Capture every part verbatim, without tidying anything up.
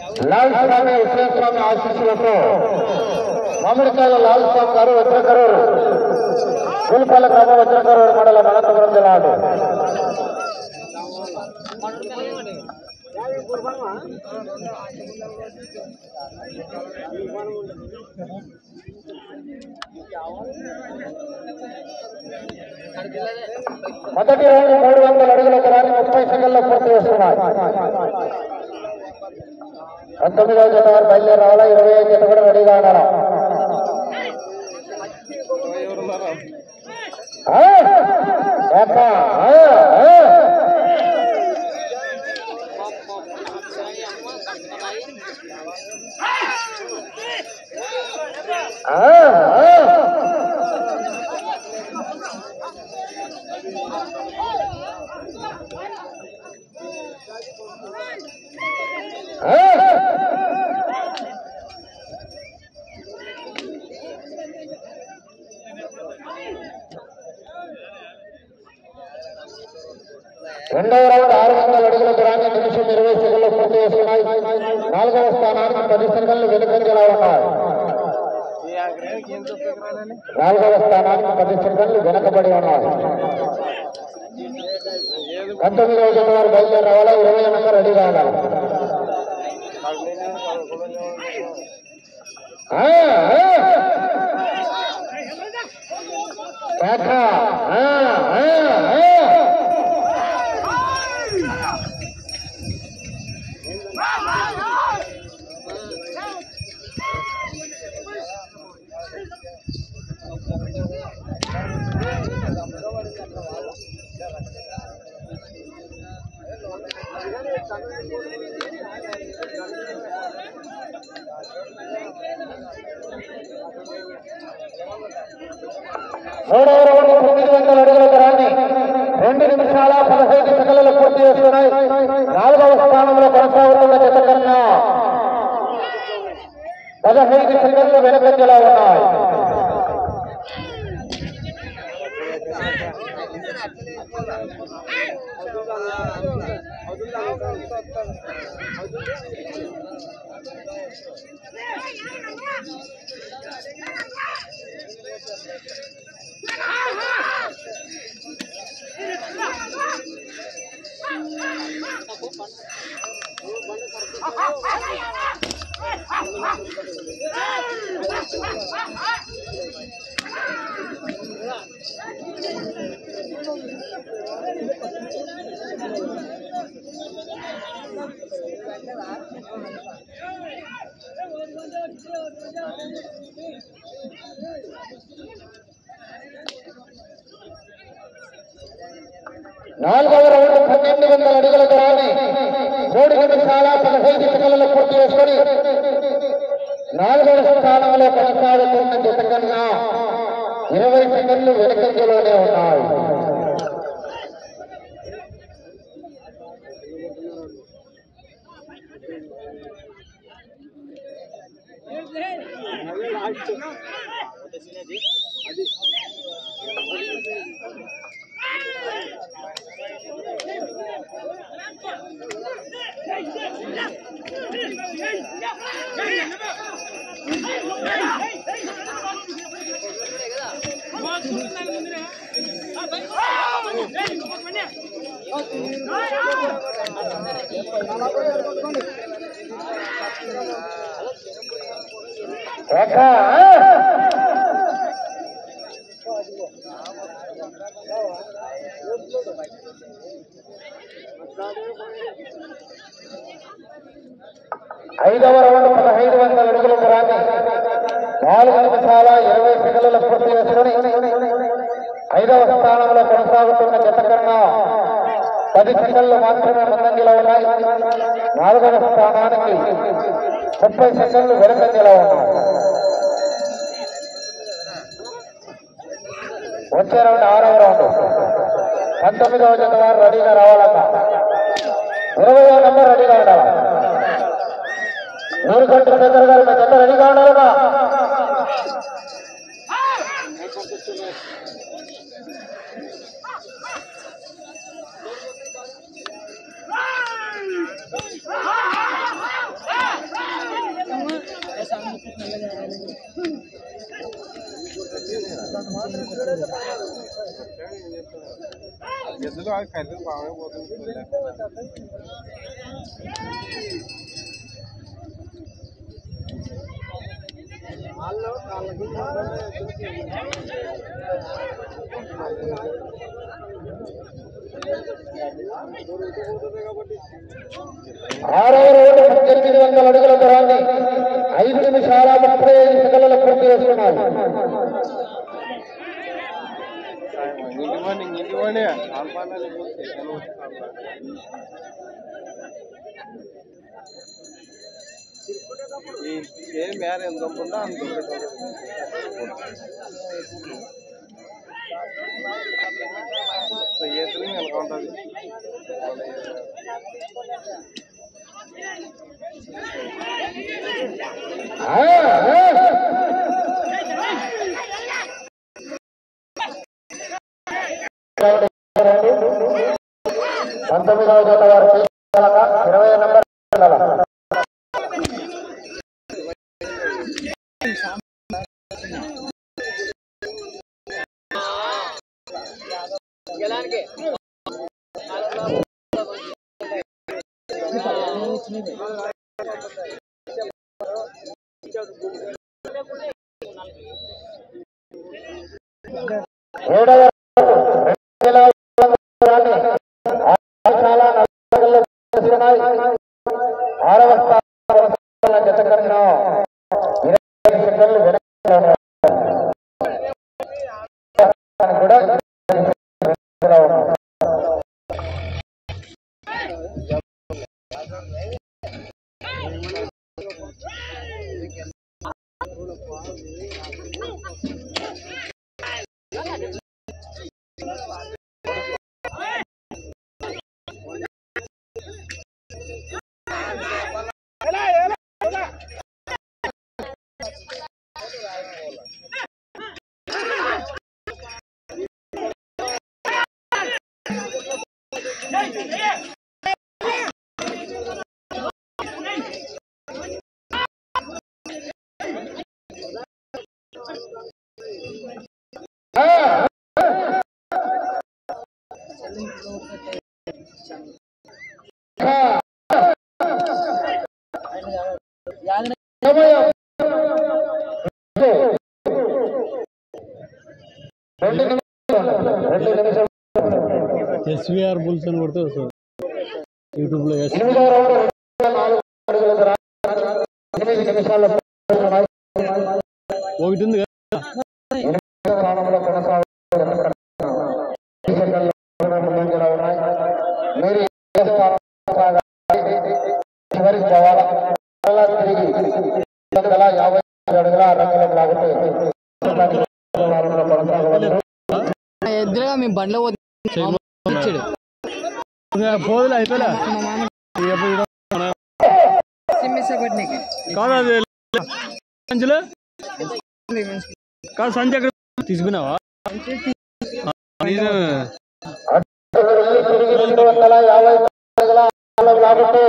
లాల్ స్వామి ఉత్సవ స్వామి ఆశీస్సులతో మామిడికాయల లాల్ స్వామి గారు వజ్రకరూరు గుల్పల్ల గ్రామ వజ్రకరూరు మండలం అనంతపురం జిల్లా. మొదటి రౌండ్ మూడు వందల అడుగుల దూరాన్ని ముప్పై సెకండ్లో పూర్తి చేస్తున్నారు. పంతొమ్మిదవ జత వారు బయలుదేరి రావాలా, ఇరవై ఐదు జత కూడా రెడీగా ఉండాలా. రెండవ రౌండ్ ఆరు వందల అడుగుల దూరాన్ని నిమిషం ఇరవై సెకండ్లు పూర్తి చేస్తున్నాయి. నాలుగవ స్థానానికి పది సెకండ్లు వెనుకంజలా ఉన్నాయి. నాలుగవ స్థానానికి పది సెకండ్లు వెనకబడి ఉన్నాయి. పంతొమ్మిదవ జత వారు బయలుదేరి రావాలా, ఇరవై ఎనిమిది రెడీగా ఉండాలి. మూడవ రౌండ్ తొమ్మిది వందల అడుగుల దూరాన్ని రెండు నిమిషాల పదహైదు సెకండ్లు పూర్తి చేస్తున్నాయి. నాలుగవ స్థానంలో కొనసాగుతున్న జత కన్నా పదహైదు సెకండ్లు వెనుకంజలా ఉన్నాయి. నాలుగవ రౌండ్ పన్నెండు వందల అడుగుల దూరాన్ని మూడు నిమిషాల పదహైదు సెకండ్లు పూర్తి చేసుకొని నాలుగవ స్థానంలో కొనసాగుతున్న జత కన్నా ఇరవై సెకండ్లు వెనుకంజలోనే ఉన్నాయి. ఐదవ రౌండ్ పదహైదు వందల అడుగుల దూరాన్ని నాలుగు నిమిషాల ఇరవై సెకండ్ల పూర్తి చేసుకుని ఐదవ స్థానంలో కొనసాగుతున్న జత కన్నా పది సెకండ్లు మాత్రమే ముందంజలో ఉన్నాయి. నాలుగవ స్థానానికి ముప్పై సెకండ్లు వెనుకంజలో ఉన్నాయి. వచ్చే రౌండ్ ఆరవ రౌండ్ పంతొమ్మిదవ జత వారు రెడీగా రావాలట. ఇరవయో నెంబర్ రెడీగా ఉండాలి. నూరు గంటల శేఖర్ గారు మీ జత రెడీగా ఉండాలట. Ah! ఎద్దులు అది ఖరీదు బాగా పోతుంది. ఆరవ రౌండ్ పద్దెనిమిది వందల అడుగుల దూరాన్ని ఐదు నిమిషాల ముప్పై ఐదు సెకండ్ల పూర్తి చేస్తున్నారు. ఏం మేర ఎంత ఉంటుందో అంత ఈతలు నెలకొంటుంది. పంతొమ్మిదవ జత వారు ఇరవై నెంబర్ ఏడవ ఆరవ స్థానంలో జత కన్నా ఇరవై సెకండ్లు కూడా ఎస్విఆర్ బుల్స్ అని కొడితే వస్తుంది యూట్యూబ్ లో. ఒకటి ఉంది యాభై అడుగుల రంగంలో లాగుతూ ఎదురుగా మేము బండ్లో పోదులే అయిపోలే కాదు అది కాదు సంచి ఎక్కడ తీసుకున్నావా? రెండు వందల యాభై లాగుతూ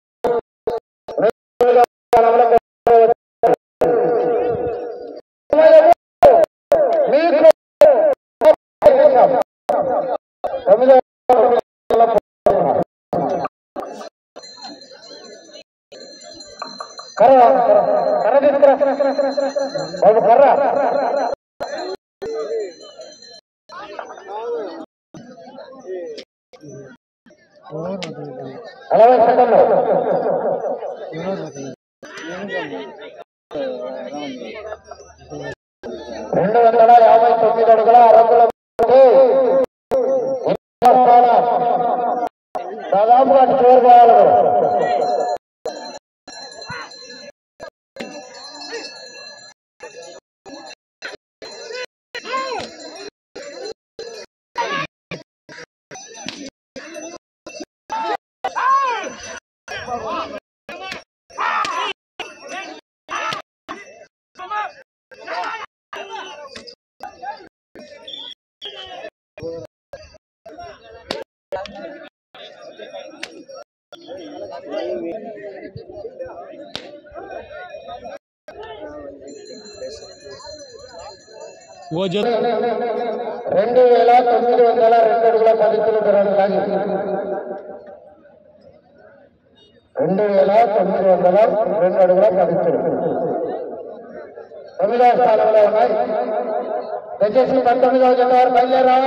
కర్ర కర్ర తీసుకురా కర్ర నలభై సెకండ్లు రెండు వందల యాభై తొమ్మిది అడుగుల అరకుల దాదాపుగా చేరుకోవాలి. ఓ జత రెండు వేల తొమ్మిది వందల రెండు అడుగుల పది కిలోమీటర్లు లాగి రెండు వేల తొమ్మిది వందల రెండు అడుగుల పది కిలోమీటర్లు తొమ్మిదవ స్థానంలో ఉన్నాయి. దయచేసి పంతొమ్మిదవ జత వారు బయలుదేరాలి.